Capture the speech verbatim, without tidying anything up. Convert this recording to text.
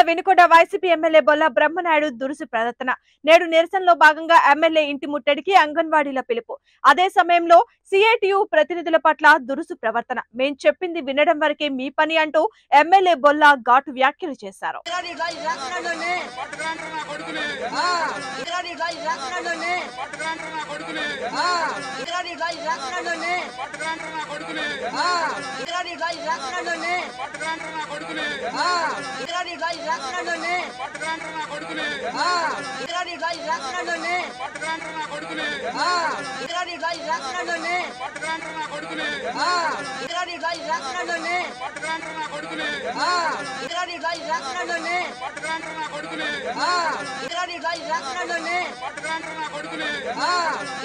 Vinukonda YCP MLA Bolla Brahmanaidu దురుసు ప్రవర్తన. నేడు నిరసనలో భాగంగా ఎమ్మెల్యే ఇంటి ముట్టడికి అంగన్వాడీల పిలుపు. అదే సమయంలో సిఐటియు ప్రతినిధుల పట్ల దురుసు ప్రవర్తన. మేం చెప్పింది వినడం వరకే మీ పని అంటూ ఎమ్మెల్యే బొల్ల ఘాటు వ్యాఖ్యలు చేశారు. కొడుకునే